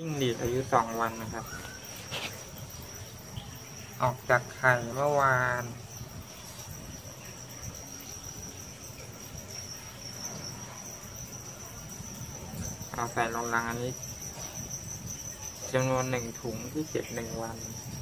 จิ้งหรีดอายุ2 วันนะครับออกจากไข่เมื่อวานเอาใส่ลงรังอันนี้จำนวน1 ถุงที่เก็บ1 วัน